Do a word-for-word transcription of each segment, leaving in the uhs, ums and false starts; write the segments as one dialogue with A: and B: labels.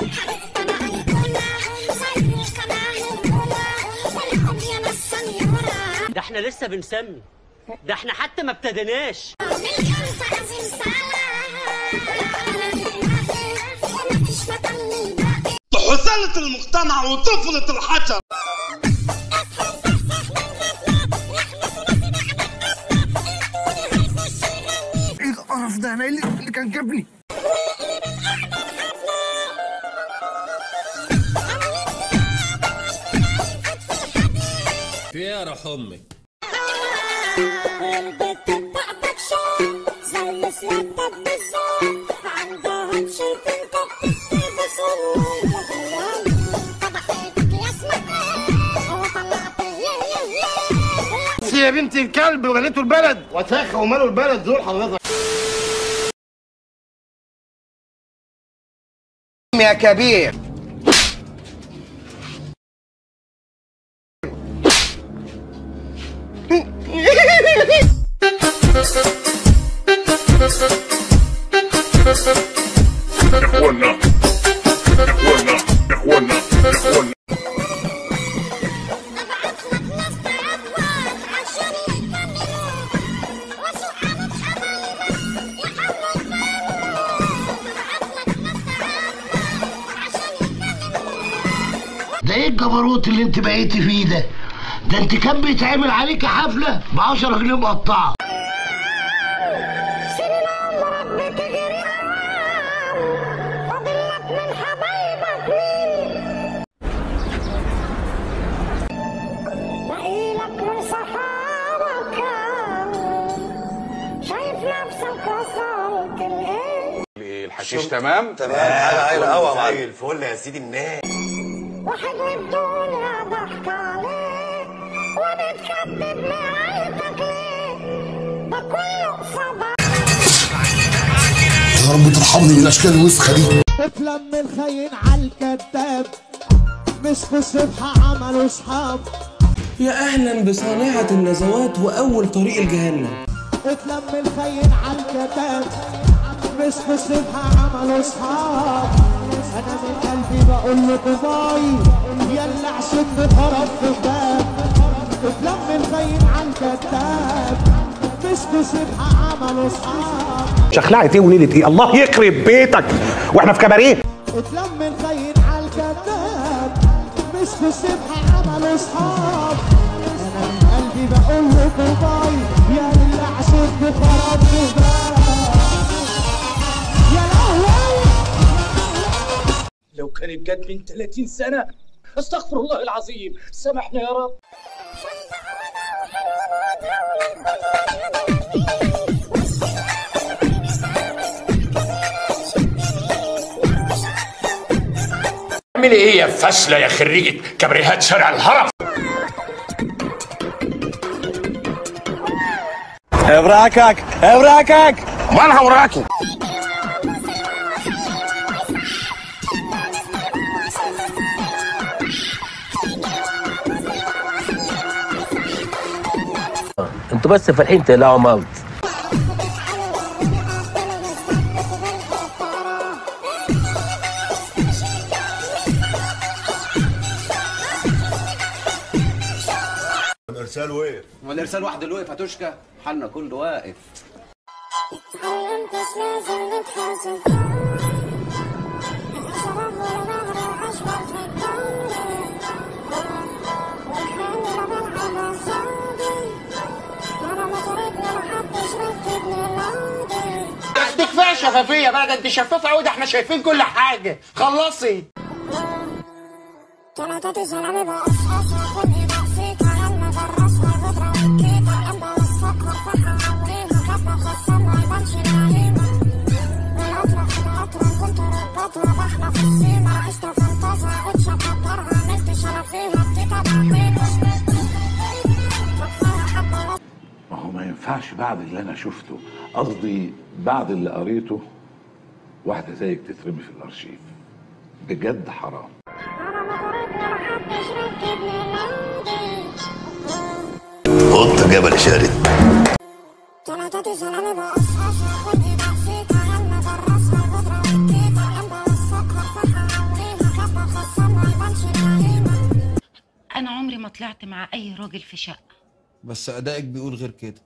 A: ده احنا لسه بنسمي، ده احنا حتى ما ابتديناش.
B: حصلت المقتنع وطفلت الحجر. ايه القرف ده؟ انا اللي كان جابني.
C: في يا روح امك.
D: البت بتاعتك شاي زي سيادتك بالظبط، عندها مشيت انت بتلبس
B: يا بنت الكلب وغنيتوا البلد وساخه ومالوا البلد دول حضرتك يا كبير.
E: اخوانا اخوانا اخوانا اخوانا
F: ده ايه الجبروت اللي انت بقيتي فيه ده؟ ده انت كان بيتعمل عليكي حفله ب عشرة جنيه مقطعه.
D: سيبنا عمرك بتجري اوام، فاضلك من حبايبك مين؟ بقيلك من صحابك كام؟ شايف نفسك وصلت لايه؟
G: الحشيش تمام؟
H: تمام حاجه عايله قوي زي الفل يا سيدي الناس.
D: واحد من الدنيا ضحك عليه وبتكذب نهايتك ليه؟ ده كله صباح.
I: يا رب ترحمني من الاشكال الوسخه دي.
J: اتلم الخاين عالكذاب، مسكوا السبحه عملوا اصحاب.
K: يا اهلا بصانعه النزوات واول طريق الجهنم.
J: اتلم الخاين عالكذاب، مسكوا السبحه عملوا اصحاب. انا من قلبي بقول لكم باي، يلا عشان خرب في باب. اتلم الخاين عالكذاب، مسكوا السبحه عملوا اصحاب.
L: شخلعة ايه وليلة ايه؟ الله يخرب بيتك واحنا في كباريه.
J: اتلم الخاين عالكذاب، مسكوا السبحه عملوا اصحاب. انا من قلبي بقول لكم باي، يلا عشان خرب في باب. يا لهوي
M: لو كانت جت من ثلاثين سنة استغفر الله العظيم، سامحنا يا رب.
E: اعملي ايه يا فاشله يا خريجه كبريهات شارع الهرم؟
B: ابراكك ابراكك
E: مالها وراكي؟
N: انتوا بس فالحين تقلعوا موت.
H: الارسال وقف.
G: هو الارسال واحد اللي وقف هتشكى؟ حالنا كله واقف.
D: اتعلمتش لازم نتحاسب، شرب ولا نهر اشرب في الدوري، والحامل بالعب الزودي، انا ما طريق ولا حدش ركبني لودي.
B: دي كفايه شفافيه بقى، ده انت شفافه قوي، ده احنا شايفين كل حاجه. خلصي.
D: ثلاثة زلمه بقصقص خدني بقسيط على المدرس والبودره والكيكه، الامضه والسكر فحم عمريها كاتبه خصم ما يبانش العليمه، والقطره في القطره كنت رباطها بحلى في السيمه، عشت فانتازها اتشطرها عملتش انا فيها الكتاب عطيته.
O: ما هو ما ينفعش بعد اللي انا شفته، قصدي بعد اللي قريته، واحده زيك تترمي في الارشيف. بجد حرام.
H: قط جبل شارد.
D: ثلاثة زلمه بقصقص خدني بقسيط على المدرس والبودره والكيكه، الامضه والسكر فحم عمريها
C: انا عمري ما طلعت مع اي راجل في شقه.
K: بس ادائك بيقول غير كده.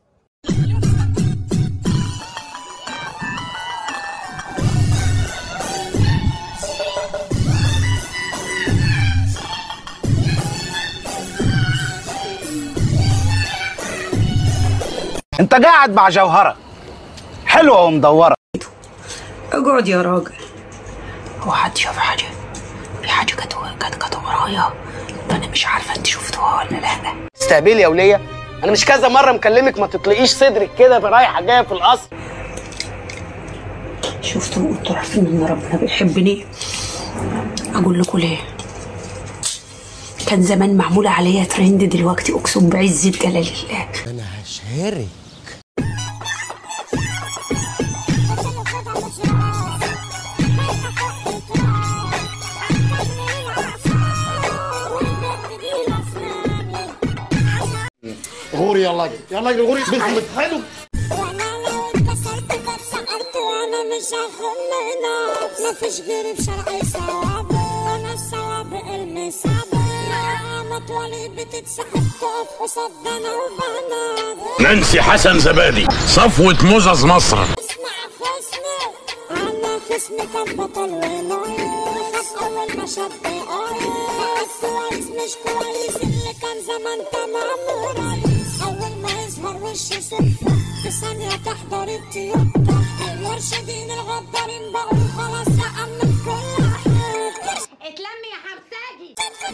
B: انت قاعد مع جوهره حلوه ومدوره.
P: اقعد يا راجل. هو حد شاف حاجه؟ في حاجه كانت كانت كانت ورايا، انا مش عارفه انت شفتوها ولا لا.
B: استقبلي يا وليه، انا مش كذا مره مكلمك ما تطلقيش صدرك كده رايحه جايه في القصر.
P: شفتوا انتوا عارفين ان ربنا بيحبني؟ اقول لكم ليه؟ كان زمان معموله عليا ترند، دلوقتي اقسم بعزه جلال الله
B: انا هشهرك. غوري يلا يلا غوري باسمك حلو.
D: وانا لو اتكسرت فاتسقرت وانا مش هخمنا، مفيش غيري في شرعي ثواب، وانا السوابق المصابة نعمة ولي بتتسحب تقف قصاد انا وبنات.
E: نانسي حسن زبادي صفوة مزز مصر.
D: اسمع خصمي انا خصمي كان بطل ونايم، خاف اول ما شد قايم، كويس مش كويس اللي كان زمان تمام ورايس، اول ما يظهر وشي صفة في ثانية تحضر التيوتا، المرشدين الغدارين بقوا خلاص سقمنا في كل حاجة.
C: اتلمي يا حمساجي.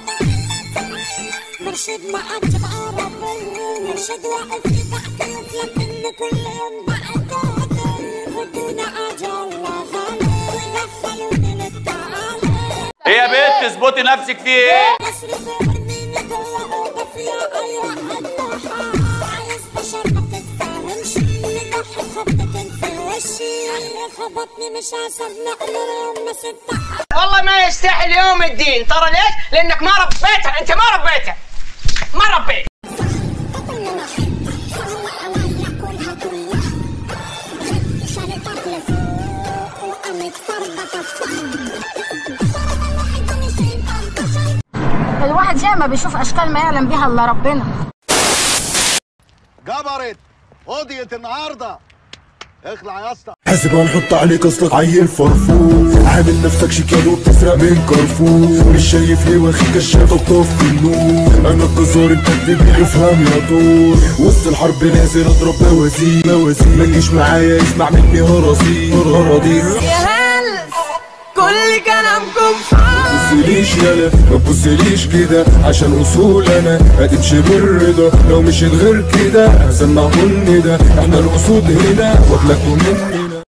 D: مرشد معجب عربي، مرشد واقف يضحك يفلك ان كل يوم بقى قادر، ودونا اجل غالي ويدخلوني للتعالي.
G: ايه يا بنت اظبطي نفسك في ايه؟
D: اصرف وارميني جوه اوضه فيها اي واحد نوحة، عايز بشر ما تتفاهمش، نضحي خبطتين في وشي، اللي خبطني مش هسمع له يوم ما سبت.
B: والله ما يستاهل يوم الدين، ترى ليش؟ لانك ما ربيتها، انت ما ربيتها ما ربيت.
Q: الواحد زي ما بيشوف اشكال ما يعلم بيها الا ربنا.
R: جبرت قضية النهارده، اخلع يا اسطى.
I: حاسب هنحط عليك اصلك عيل فرفور، عامل نفسك شيكان وبتسرق من كارفور، مش شايف ليه واخد كشافك طف النور، انا الجزار انت كبير افهم يا طور، وسط الحرب نازل اضرب بوازير بوازير، ما تجيش معايا اسمع مني هرازير هرازير.
P: يا هل كل كلامكم
I: متبصليش يالا ما تبصليش كده، عشان اصول انا هتمشي بالرضا، لو مشيت غير كده هسمعكم ندى، احنا الاسود هنا واكلكوا مني.